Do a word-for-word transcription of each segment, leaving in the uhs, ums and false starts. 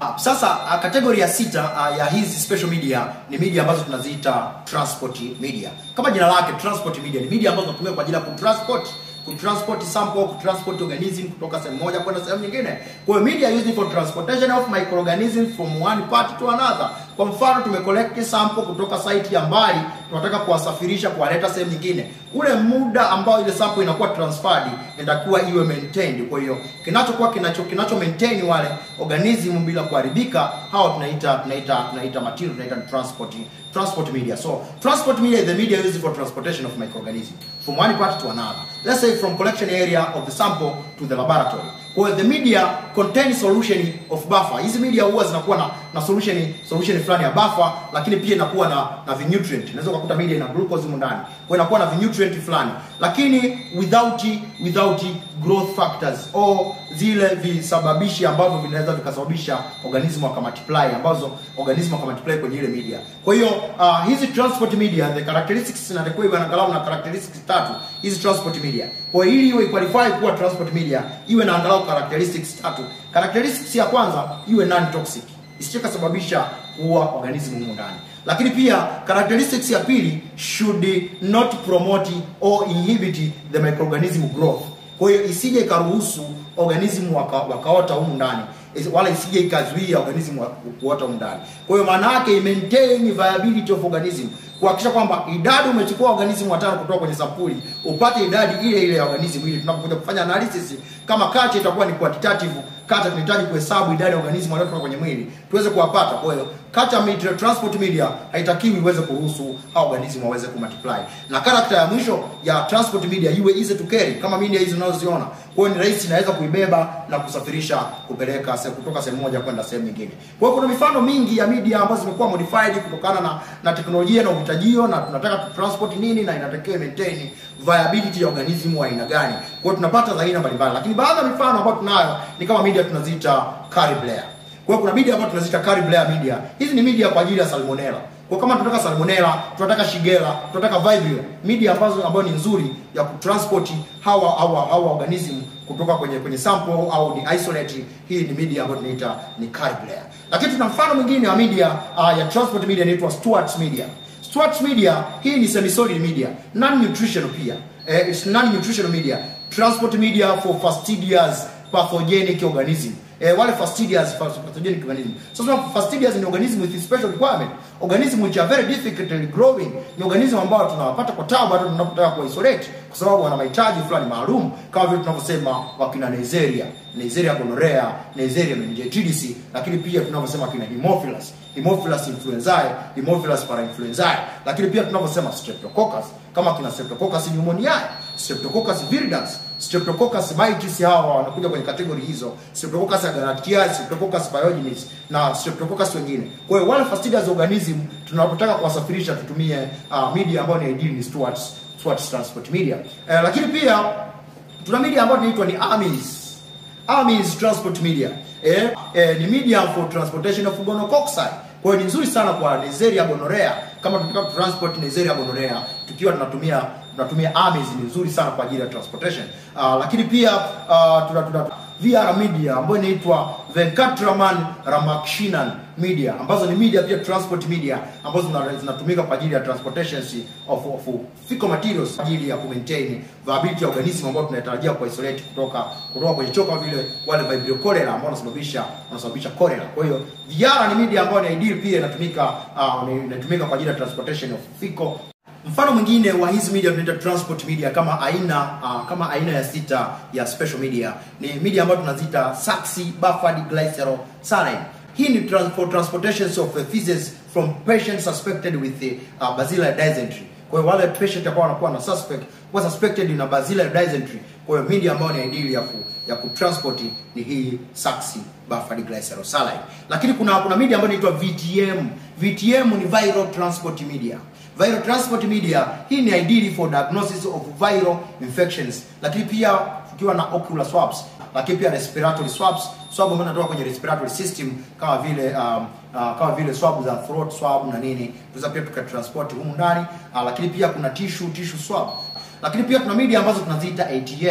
Sasa kategori ya sita uh, ya hizi special media ni media ambazo tunaziita transport media. Kama jina lake, transport media ni media ambazo tunatumia kwa ajili ya kutransport kutransport sample, kutransport organism kutoka sehemu moja kwenda sehemu nyingine. Kwa hiyo media used for transportation of microorganisms from one part to another. Kwa mfano tumecollect sample kutoka site ya mbali, tunataka kuwasafirisha kuwaleta sehemu nyingine. Ule muda ambao ile sample inakuwa transferred inatakuwa iwe maintained. Kwa hiyo kinachokuwa kinacho kinacho maintain wale organism bila kuharibika, hao tunaita tunaita tunaita material, tunaita transport transport media. So transport media is the media used for transportation of microorganisms from one part to another. Let's say from collection area of the sample to the laboratory. Kwa the media contains solution of buffer. Hizi media huwa zinakuwa na, na solution solution fulani ya buffer, lakini pia inakuwa na na vinutrient. Unaweza kukuta media ina glucose ndani. Kwa inakuwa na vinutrient fulani, lakini without without growth factors au zile visababishi ambavyo vinaweza vikasababisha organism waka multiply, ambazo organism waka multiply kwenye ile media. Kwa hiyo uh, hizi transport media, the characteristics na require angalau na characteristics tatu hizi transport media. Kwa hiyo ili iwe qualify kuwa transport media, iwe na angalau characteristics tatu. Characteristics ya kwanza iwe non toxic, isije kusababisha kuua organism humo ndani. Lakini pia characteristics ya pili, should not promote or inhibit the microorganism growth. Kwa hiyo isije ikaruhusu organism waka, wakaota humo ndani, wala isije ikazuia organism kuota humo ndani. Kwa hiyo maana yake maintain viability of organism, kuhakikisha kwamba idadi umechukua organism watano kutoka kwenye sampuli upate idadi ile ile ya organism ili tunapokuja kufanya analysis, kama kati itakuwa ni quantitative, kata tunahitaji kuhesabu idadi ya organism waliotoka kwenye mwili tuweze kuwapata. Kwa hiyo kata media transport media haitakiwi iweze kuruhusu hao organism waweze kumultiply. Na character ya mwisho ya transport media iwe easy to carry, kama media hizo unazoziona. Kwa hiyo ni rahisi, inaweza kuibeba na kusafirisha kupeleka kutoka sehemu moja kwenda sehemu nyingine. Kwa hiyo kuna mifano mingi ya media ambazo zimekuwa modified kutokana na na teknolojia na uhitajio, na tunataka tu transport nini na inatakiwa maintain viability ya organism wa aina gani. Kwa hiyo tunapata za aina mbalimbali, lakini baadhi ya mifano ambayo tunayo ni kama media tunaziita curry blair. Kwa hiyo kuna media ambayo tunaziita curry blair media. Hizi ni media kwa ajili ya Salmonella. Kwa kama tunataka Salmonella, tunataka Shigella, tunataka Vibrio, media ambazo ambayo ni nzuri ya kutransport hawa hawa hawa organism kutoka kwenye kwenye sample au ni isolate, hii ni media ambayo tunaita ni curry blair. Lakini tuna mfano mwingine wa media uh, ya transport media inaitwa Stuart media. Stuart media hii ni semi solid media, non nutritional pia. Eh, it's non nutritional media, transport media for fastidious pathogenic organism. Eh, wale fastidious pathogenic organism. So, so fastidious ni organism with special requirement, organism which are very difficultly growing, ni organism ambao tunawapata kwa tabu hata tunapotaka ku isolate kwa sababu wana mahitaji fulani maalum, kama vile tunavyosema wakina Neisseria, Neisseria gonorrhea, Neisseria meningitis, lakini pia tunavyosema wakina Haemophilus, Haemophilus influenzae, Haemophilus parainfluenzae, lakini pia tunavyosema Streptococcus, kama kina Streptococcus pneumoniae, Streptococcus viridans, Streptococcus mitis, hawa wanakuja kwenye kategori hizo, Streptococcus agarictiae, Streptococcus pyogenes na Streptococcus wengine. Kwa hiyo wale fastidious organism tunapotaka kuwasafirisha tutumie uh, media ambayo ni ideal ni Stuart Stuart transport media. Eh, lakini pia tuna media ambayo inaitwa ni Armies. Armies transport media. Eh, eh, ni media for transportation of Gonococci. Kwa hiyo ni nzuri sana kwa Neisseria gonorrhea. Kama tunataka transport Neisseria gonorrhea tukiwa tunatumia tunatumia Armies, ni nzuri sana kwa ajili ya transportation. Uh, lakini pia uh, tuna tuna V R media ambayo inaitwa Venkatraman Ramakrishnan media, ambazo ni media pia transport media ambazo zinatumika kwa ajili ya transportations of, of fecal materials kwa ajili ya maintain viability ya organism ambao tunatarajia ku isolate kutoka kutoka kwenye choka vile wale Vibrio Cholera ambao wanasababisha wanasababisha cholera. Kwa hiyo V R ni media ambayo ni ideal pia inatumika uh, inatumika kwa ajili ya transportation of fecal. Mfano mwingine wa hizi media tunaita transport media kama aina uh, kama aina ya sita ya special media ni media ambayo tunaziita Sach, buffered, Glycerol, Saline. Hii ni for transportations of faeces from patients suspected with the uh, Bacillary dysentery. Kwa hiyo wale patient ambao wanakuwa na suspect was suspected na Bacillary dysentery, kwa hiyo media ambayo ni ideal ya ku, ya kutransport ni hii Sach, buffered, Glycerol, Saline. Lakini kuna kuna media ambayo inaitwa V T M. V T M ni viral transport media. Viral transport media hii ni ideal for diagnosis of viral infections, lakini pia tukiwa na ocular swabs, lakini pia respiratory swabs, swab ambazo zinatoka kwenye respiratory system kama vile um, uh, kama vile swab za throat swab na nini, tunaweza pia tukatransport humu ndani. Uh, lakini pia kuna tissue tissue swab. Lakini pia tuna media ambazo tunaziita A T M,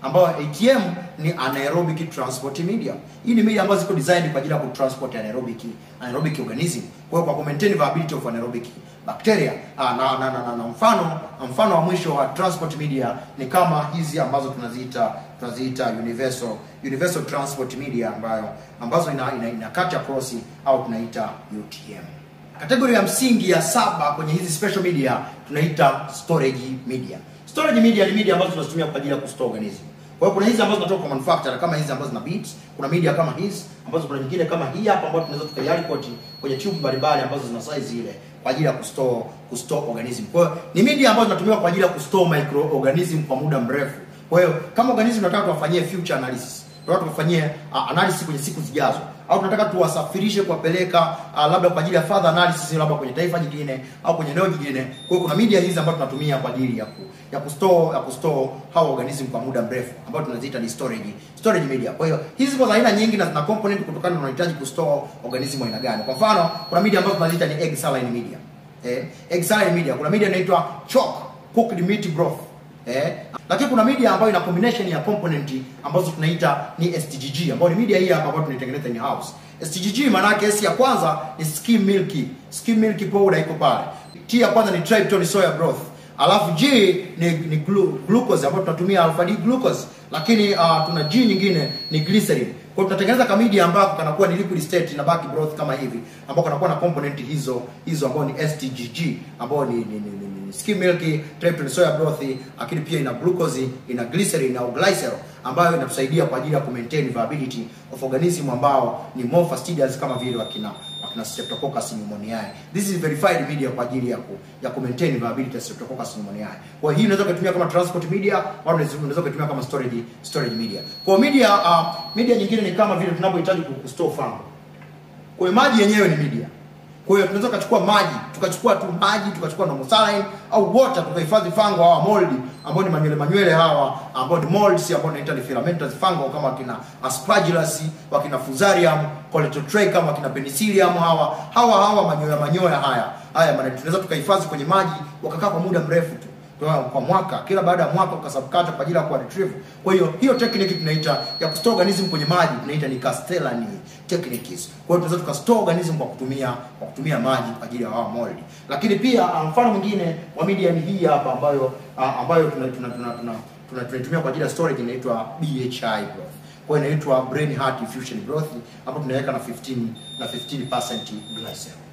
ambayo A T M ni Anaerobic Transport Medium. Hii ni media ambazo ziko designed kwa ajili ya kutransport anaerobic anaerobic organism. Kwa hiyo kwa maintain viability of anaerobic bacteria. Ah, na, na, na, na, na mfano mfano wa mwisho wa transport media ni kama hizi ambazo tunaziita tunaziita universal universal transport media ambayo ambazo ina ina, ina cut across au tunaita U T M. Kategoria ya msingi ya saba kwenye hizi special media tunaita storage media. Storage media ni media ambazo tunazitumia kwa ajili ya kustore organism. Kwa hiyo kuna hizi ambazo zinatoka kwa manufacturer kama hizi ambazo zina beads, kuna media kama hizi ambazo kuna nyingine kama hii hapa ambayo tunaweza tukaialikoti kwenye tube mbalimbali ambazo zina size ile kwa ajili ya kustore kustore organism. Kwa hiyo ni media ambazo zinatumiwa kwa ajili ya kustore microorganism kwa muda mrefu. Kwa hiyo kama organism tunataka tuwafanyie future analysis, tunataka tukafanyie uh, analysis kwenye siku zijazo, au tunataka tuwasafirishe kuwapeleka uh, labda kwa ajili ya further analysis labda kwenye taifa jingine au kwenye eneo jingine. Kwa hiyo kuna media hizi ambazo tunatumia kwa ajili ya ku, ya kustore ya kustore hao organism kwa muda mrefu ambazo tunaziita ni storage storage media. Kwa hiyo hizi zipo za aina nyingi na zina component kutokana na unahitaji kustore organism aina gani. Kwa mfano kuna media ambazo tunaziita ni egg saline media. Eh, egg saline media. Kuna media inaitwa chalk cooked meat broth. Eh, lakini kuna media ambayo ina combination ya component ambazo tunaita ni S T G G, ambayo ni media hii hapa ambayo tunaitengeneza in house. S T G G maana yake S ya kwanza ni skim milk, skim milk powder iko pale. T ya kwanza ni tryptophan soya broth. Alafu G ni, ni glu, glucose ambayo tunatumia alpha D glucose, lakini uh, tuna G nyingine ni glycerin. Kwa hiyo tunatengeneza kama media ambapo kanakuwa ni liquid state na baki broth kama hivi, ambapo kanakuwa na component hizo hizo ambayo ni S T G G, ambayo ni, ni, ni, ni skim milk, tryptophan soya broth, lakini pia ina glucose, ina glycerin na glycerol ambayo inatusaidia kwa ajili ya maintain viability of organism ambao ni more fastidious kama vile wakina wakina Streptococcus pneumoniae. This is verified media kwa ajili ya ku, ya maintain viability of Streptococcus pneumoniae. Kwa hiyo unaweza kutumia kama transport media au unaweza kutumia kama storage storage media. Kwa media uh, media nyingine ni kama vile tunapohitaji kustore fungo. Kwa hiyo maji yenyewe ni media. Kwa hiyo tunaweza kuchukua maji, tukachukua tu maji, tukachukua normal saline au water tukahifadhi fungo hawa mold ambao ni manywele manywele hawa ambao ni molds ambao tunaita ni filamentous fungo kama kina Aspergillus, wakina Fusarium, Coledotrechum, wakina Penicillium hawa hawa hawa manyoya manyoya haya. Haya maana tunaweza tukahifadhi kwenye maji wakakaa kwa muda mrefu tu. Kwa mwaka, kila baada ya mwaka ukasubkata kwa ajili ya ku retrieve. Kwa hiyo hiyo technique tunaita ya kustore organism kwenye maji tunaita ni Castellani techniques. Kwa hiyo tunaweza tukastore organism kwa kutumia kwa kutumia maji kwa ajili ya hawa mold. Lakini pia mfano mwingine wa media ni hii hapa ambayo uh, ambayo tunatumia tuna, tuna, tuna, tuna, tuna kwa ajili ya storage inaitwa B H I broth. Kwa hiyo inaitwa brain heart infusion broth, hapo tunaweka na fifteen na fifteen percent glycerol.